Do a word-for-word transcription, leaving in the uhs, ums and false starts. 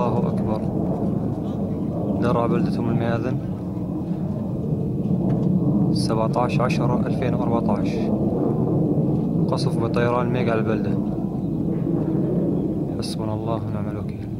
الله أكبر. درع بلدة أم المياذن سبعة عشر عشرة ألفين وأربعة عشر. قصف بطيران ميغا البلدة. حسبنا الله ونعم الوكيل.